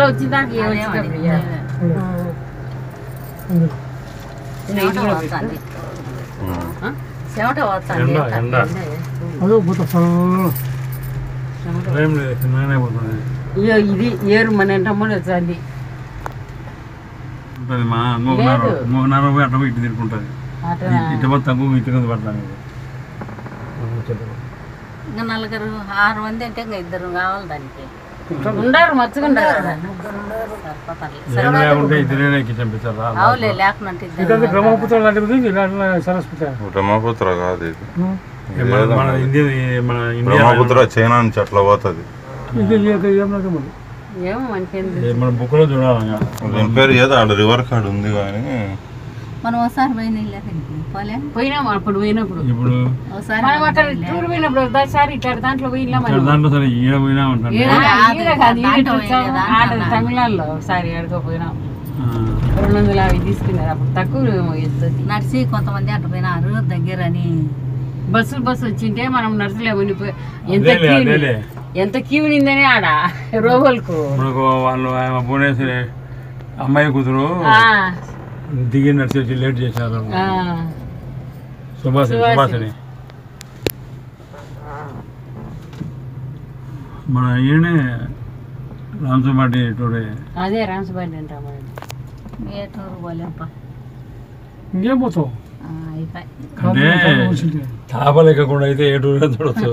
వచ్చిందాక ఇది ఏరు మన ఎంటమ్మని వచ్చింది అట్లా ఇటు తిరుగుంటుంది ఇటు తక్కువ ఇటు పడతాను ఇంకా నలుగురు 6 మంది అంటే ఇంకా 2 కావాలి దానికి ఉండారు మచ్చుకుంటారు అవులే లేకుంటే బ్రహ్మపుత్ర కాదు ఇది బ్రహ్మపుత్ర చైనా నుంచి అట్లా పోతుంది మన బుక్ లో చూడాలి దీని పేరు ఏదో ఆడ రివర్ కార్డ్ ఉంది కానీ మనం ఒకసారి పోయినాం అప్పుడు పోయినప్పుడు ఇప్పుడు టూర్ పోయినప్పుడు ఒకసారి ఇట్లా దాంట్లో పోయినా దాంట్లో సరే ఈడ పోయినా ఉంటాను తమిళనాడులో ఒకసారి ఆడుకోపోయినాం 250 తీసుకున్నారు అప్పుడు తక్కువ ఎత్తుంది నడిచి కొంతమంది అట్ట పోయినారు దగ్గర అని బస్సు వచ్చింటే మనం నడుచలేము ఎంత క్యూ నిందని ఆడ రోగులకు వాళ్ళు భువనేశ్వరి అమ్మాయి కూతురు దిగి నడిచి వచ్చి లేట్ చేశారు సుభాషిని మన ఈయనే రాంసుబాటి టూరే అదే రాంసుబాటి అంటాం ఏ టూర్ పోలేప్ప ఇంకేం పోతావు అంటే తాపలేకుండా అయితే ఏ టూర్ చూడొచ్చు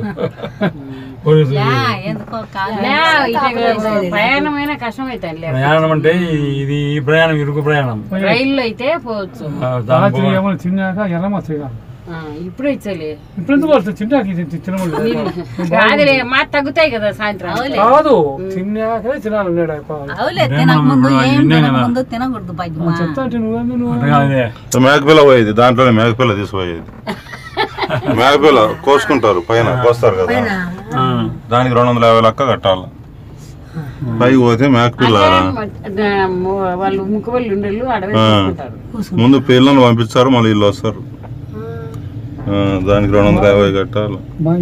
ప్రయాణమైన కష్టం అయితే ప్రయాణం అంటే ఇది ప్రయాణం ఇరుకు ప్రయాణం రైల్లో అయితే పోవచ్చు తిన్నాక ఎలా ఇప్పుడు ఇచ్చలే ఇప్పుడు తిన్నాక మా తగ్గుతాయి కదా సాయంత్రం కాదు తిన్నాక తినాలి మేకపిల్ల పోయేది దాంట్లోనే మేకపిల్ల తీసుకుపోయేది మేకపిల్ల కోసుకుంటారు పైన కోస్తారు కదా దానికి 250 లెక్క కట్టాలి పైకి పోతే మేకపిల్ల వాళ్ళు ముక్కువల్లి ఉండేళ్ళు అడవి ముందు పిల్లలను పంపిస్తారు మళ్ళీ వీళ్ళు వస్తారు దానికి 250 కట్టాలి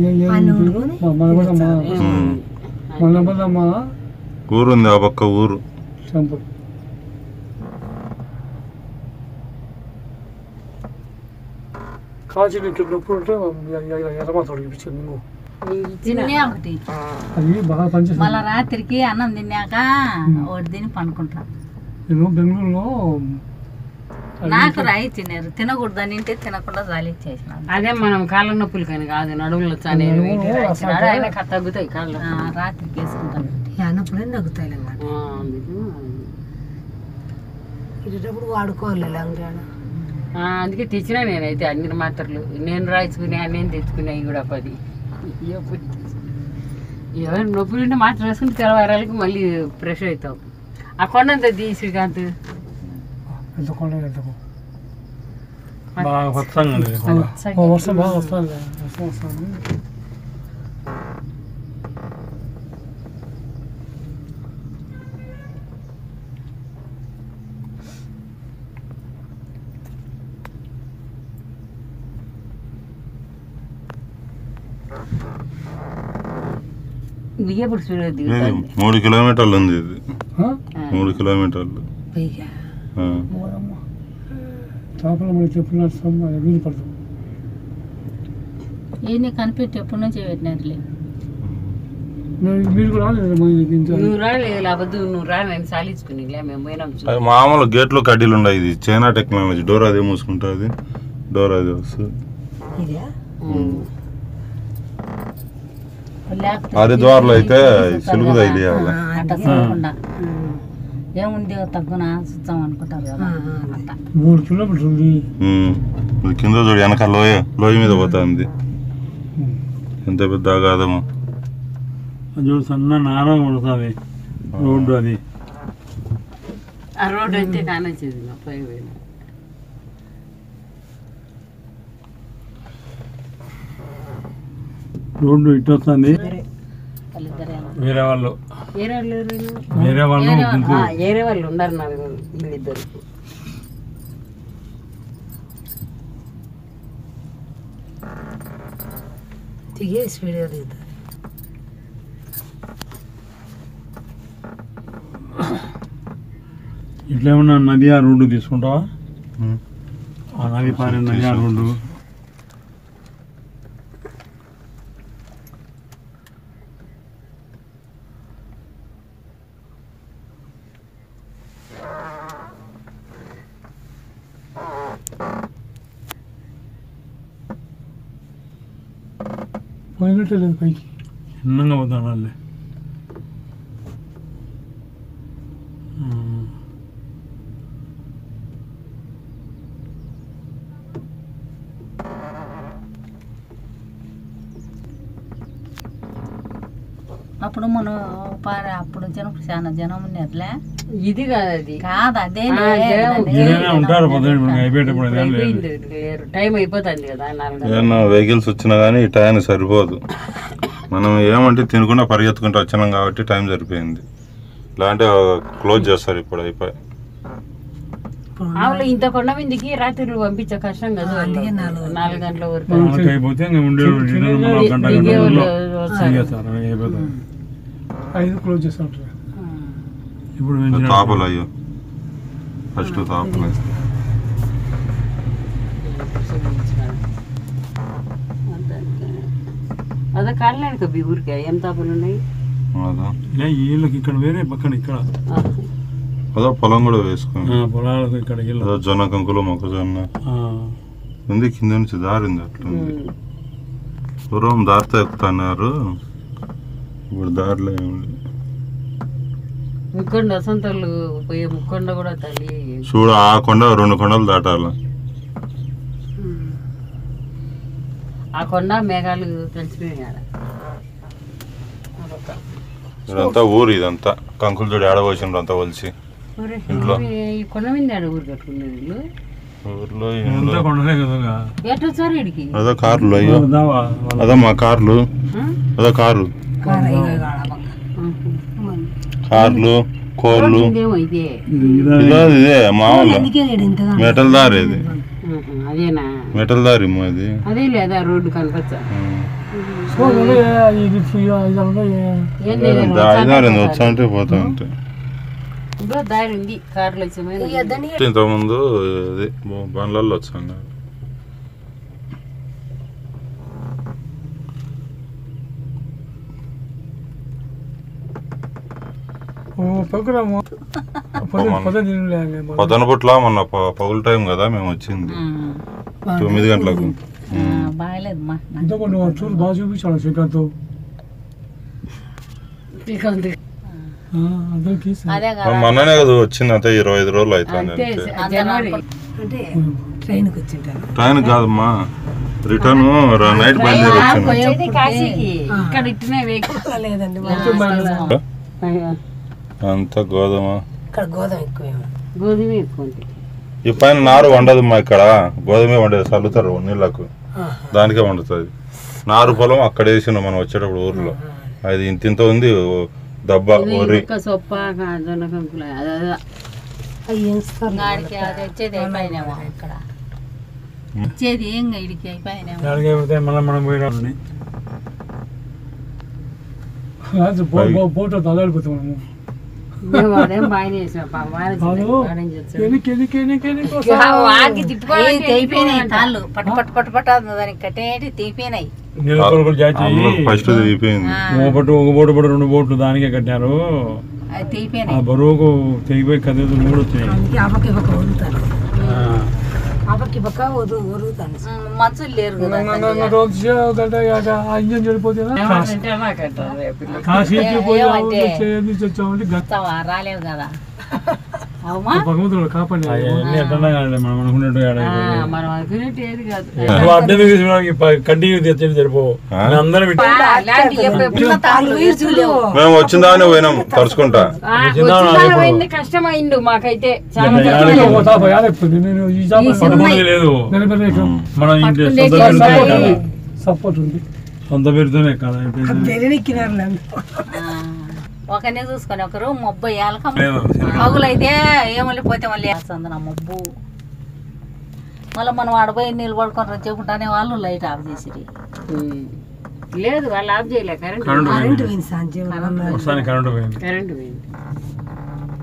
ఊరుంది ఆ పక్క ఊరు మళ్ళా రాత్రికి అన్నం తిన్నాక ఒకటి తిని పండుకుంటా బెంగళూరులో నాకు రాయి తిన్నారు తినకూడదని తినకుండా జాలిచ్చేసిన అదే మనం కాళ్ళ నొప్పులు కానీ కాదు నడుములు తగ్గుతాయి కాళ్ళు రాత్రికి వేసుకుంటాను అన్నప్పుడే తగ్గుతాయి ఇటప్పుడు వాడుకోవాలి అందుకే తెచ్చినా నేనైతే అన్ని మాత్రలు నేను రాయించుకునే నేను తెచ్చుకునే కూడా 10 ఎవరు నొప్పులు ఉంటే మాత్రం వేసుకుంటే తెల్లవారాలకి మళ్ళీ ఫ్రెష్ అవుతావు ఆ కొండంత తీ శ్రీకాంత్ వర్షం బాగా వస్తుంది దిగేప్పుడు చూడదు 3 కిలోమీటర్లు ఉంది ఇది 3 కిలోమీటర్లు ఏం కనిపెట్టి ఎప్పటి నుంచి పెట్టినారులే నువ్వు రాలేదు అబద్దు నువ్వు రా నేను సాలించుకుని మేము పోయినాం మామూలు గేట్లో కడ్డీలు ఉన్నాయి ఇది చైనా టెక్నాలజీ డోర్ అదే మూసుకుంటుంది డోర్ అదే వస్తుంది హరిద్వార్లో అయితే సులుగు తగిలియాలి ఏముంది తగ్గునా చూద్దాం అనుకుంటారు కదా 3 కిలోమీటర్లు ఉంది కింద చూడు వెనక లోయ మీద పోతుంది ఎంత పెద్ద అగాధము చూడు సన్న నారా పడుతుంది రోడ్డు అది ఆ రోడ్డు అయితే కానొచ్చేది పై రోడ్డు ఇటు వస్తుంది వేరే వాళ్ళు ఉన్నారు వీళ్ళిద్దరు దిగేసి వీడియో దిగుతారు ఇట్లా ఏమన్నా నది ఆ రోడ్డు తీసుకుంటావా? ఆ నది పారే నది ఆ రోడ్డు పోయినట్లేదు పైకి చిన్నగా పోతాను వాళ్ళే. అప్పుడు మనం అప్పుడు వచ్చినప్పుడు చాలా జనం ఉన్నారులే. ఇది కాదు అది కాదు అదే ఉంటారు పొద్దున అయిపోయేటప్పుడు టైం అయిపోతుంది కదా 4 ఏమన్నా వెహికల్స్ వచ్చినా కానీ ఈ టైం సరిపోదు. మనం ఏమంటే తినకుండా పరిగెత్తుకుంటూ వచ్చినాం కాబట్టి టైం సరిపోయింది. ఇలాంటి క్లోజ్ చేస్తారు ఇప్పుడు అయిపోయి. ఆవులు ఇంత కొండ మీదకి రాత్రి పంపించే కష్టం కదా 4 గంటల వరకు అయిపోతే ఉండే గంట 5 క్లోజ్ చేస్తారు. ఇప్పుడు తాపలు అయ్యో ఫస్ట్ తాపలు అదే కాళ్ళకి అవి ఊరికే ఏం తాపలు ఉన్నాయి. వీళ్ళకి ఇక్కడ వేరే పక్కన ఇక్కడ అదో పొలం కూడా వేసుకుని పొలాలకు ఇక్కడ అదో జొన్న కంకులు మొక్కజొన్న ఉంది. కింద నుంచి దారి ఉంది. అట్లా ఉంది. పూర్వం దారితో ఎక్కుతున్నారు, ఇప్పుడు దారిలో ఏమి. ముక్కొండ వసంతలు పోయే ముక్కొండ కూడా తల్లి చూడు ఆ కొండ 2 కొండలు దాటాల. ఆ కొండ మేఘాలు తెలిసిపోయినాయి. ఇదంతా ఊరు, ఇదంతా కంకులు చూడు ఏడవచ్చిండ్రు అంతా వలిసి ఇంట్లో. ఈ కొండ మీద ఊరు కట్టుకున్నారు వీళ్ళు. ఊర్లో ఎట్లా వచ్చారు ఇడికి? అదో కార్లు, అయ్యో అదో మా కార్లు, అదో కారు, కార్లు, కోళ్ళు. ఇదే మామూలు మెటల్ దారి, ఇది అదేనా మెటల్ దారి అది. అదే లేదా రోడ్డు కనపచ్చా దారి వచ్చా అంటే పోతా ఉంటే దారి ఉంది. కార్లు వచ్చే ఇంతకుముందు ఇది బండ్లలో వచ్చాను. పొద్దున పుట్ల మొన్న పగులు టైం కదా మేము వచ్చింది 9 గంటలకు. బాగా చూపించాడు శ్రీకాంత్. మొన్ననే కదా వచ్చింది, అంతే 25 రోజులు అవుతుంది. ట్రైన్ కాదమ్మా, రిటర్న్ నైట్ బయలుదేరి వచ్చింది. అంతా గోధుమ, గోధుమ ఎక్కువ. ఈ పైన నారు వండదమ్మా, ఇక్కడ గోధుమే వండేది, చల్లుతారు నీళ్ళకు, దానికే వండుతుంది. నారు పొలం అక్కడ వేసిన మనం వచ్చేటప్పుడు ఊర్లో, అది ఇంత ఉంది దబ్బ వరి. మనం పోటీ తలాడిపోతాము. ఒక బోటు 2 బోట్లు దానికే కట్టారు. ఆ బరువుకు తెగిపోయి కదిలి 3 వచ్చినాయి. మనుషులు లేరు రాలేవు కదా. భగవంతుడు కాపాడి కంటిన్యూ తెచ్చండి సరిపోవు. మేము వచ్చిందానే పోయినాం తరుచుకుంటా. కష్టమైండు మాకైతే లేదు. మనం సపోర్ట్ ఉంది, సొంత పేరుతోనే కదా. ఒకనే చూసుకొని ఒకరు మబ్బు ఏలక పగులైతే ఏమల్లిపోతే మళ్ళీ వేస్తుంది నా మబ్బు. మళ్ళీ మనం ఆడపోయి నీళ్ళు పడుకొని చెప్పుకుంటానే వాళ్ళు లైట్ ఆఫ్ చేసిరి. లేదు వాళ్ళు ఆఫ్ చేయలే, కరెంట్ పోయింది.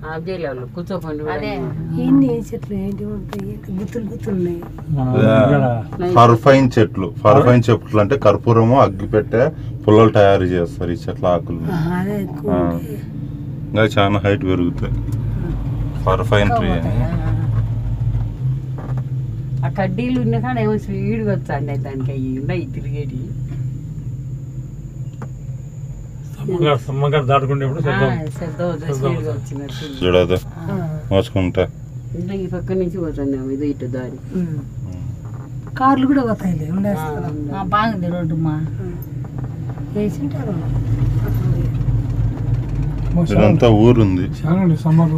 అబ్జేలేవాళ్ళు కూర్చోపండి అదే ఎన్ని చెట్లు ఏంటి ఉంటాయి గుత్తులు గుత్తులు ఉన్నాయి. ఫర్ఫైన్ చెట్లు. ఫర్ఫైన్ చెట్లు అంటే కర్పూరము అగ్గిపెట్టె పుల్లలు తయారు చేస్తారు ఈ చెట్ల ఆకులు. అదే ఎక్కువ ఉంటాయి. ఇంకా చాలా హైట్ పెరుగుతాయి. ఫర్ఫైన్ ట్రీ అని. ఆ కడ్డీలు ఉన్న కానీ ఏమో స్పీడ్గా వచ్చాండి దానికి అవి ఉన్నాయి తిరిగేటి. సమ్మగారు దాటుకునేప్పుడు స్పీడ్గా వచ్చినట్టు చూడదు మోసుకుంటా ఈ పక్క నుంచి పోతుంది ఇది ఇటు దారి. కార్లు కూడా పోతాయిలే ఉండేస్తారు. బాగుంది రోడ్డు మా వేసింటారు. ఇదంతా ఊరుంది. Summer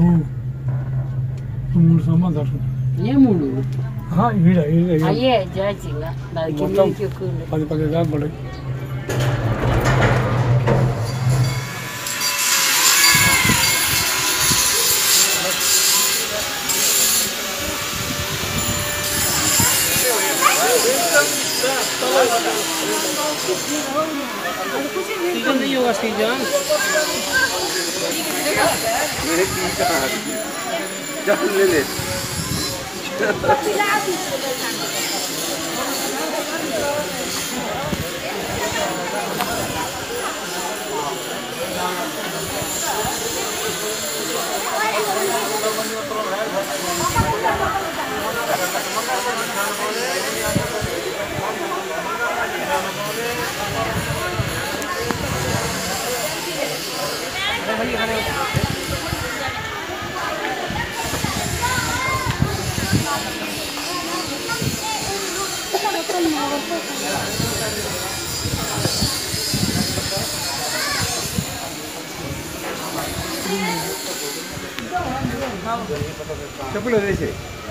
3 summer దాటుకుంటాం. ఏ మూడు అయ్యే జాచింగా మొత్తం 10 దాకా పడాయి. చెప్పులు వదిలేసి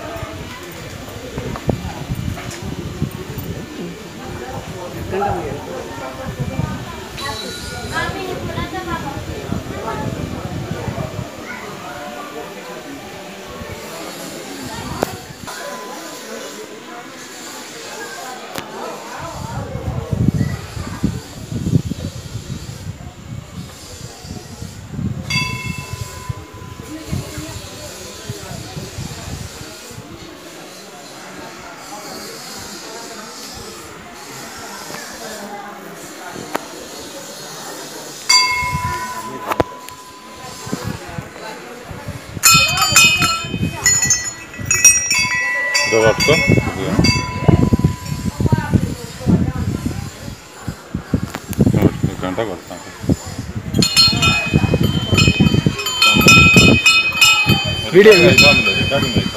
పట్టుకో గంట కొడతాను. రికార్డింగ్ అవుతుంది.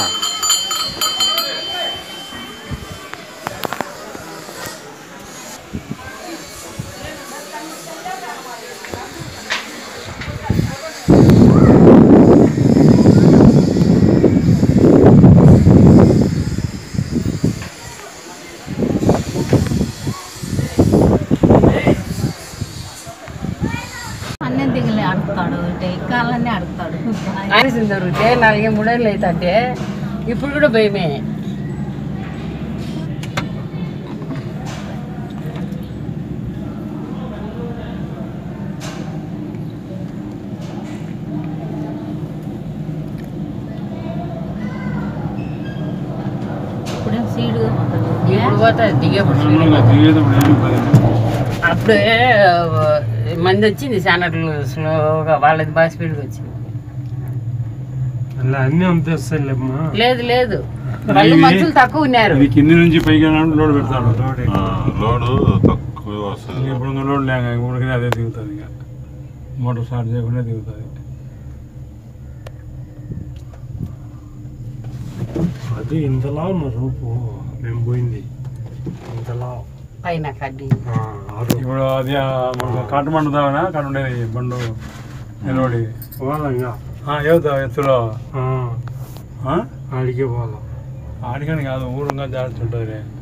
అన్నం దిగులే అడుగుతాడు ఎక్కాలన్నీ అడుగుతాడు. ఆలస్యం దొరికితే 4-3 ఏళ్ళు అవుతుంటే ఇప్పుడు కూడా భయమే. ఇప్పుడేం సీడుగా పోతాడు. ఇప్పుడు పోతుంది దిగేప్పుడు అప్పుడే మంది వచ్చింది చానట్లు స్లోగా వాళ్ళది బాగా స్పీడ్గా వచ్చింది. అలా అన్నీ అంతే వస్తాయిలేమ్మా. లేదు లేదు వాళ్ళు మనుషులు తక్కువ ఉన్నారు. ఇది కింది నుంచి పైకి లోడ్ పెడతాడు. లోడు తక్కువ వస్తుంది. ఇప్పుడు లోడ్ లేక ఊరికనే అదే దిగుతుంది. ఇక మోటార్ స్టార్ట్ చేయకుండా దిగుతుంది. అది ఇంతలా ఉన్న రూపు మేము పోయింది ఇంతలా పైన కడ్డీ ఇప్పుడు అది కాటు మండుతావనా కాటు ఉండేది బండు నిలబడి ఏవుతా ఎత్తులో ఆడికే పోవాలి. ఆడికని కాదు ఊరుగా జాగ్రత్త ఉంటుంది.